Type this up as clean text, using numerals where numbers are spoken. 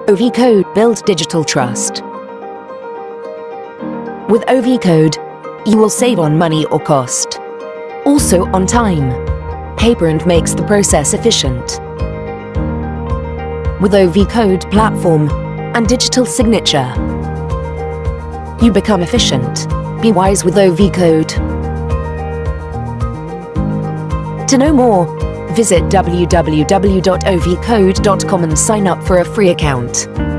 Ovcode builds digital trust. With Ovcode, you will save on money or cost. Also on time. Paper and makes the process efficient. With Ovcode platform and digital signature, you become efficient. Be wise with Ovcode. To know more, visit www.ovcode.com and sign up for a free account.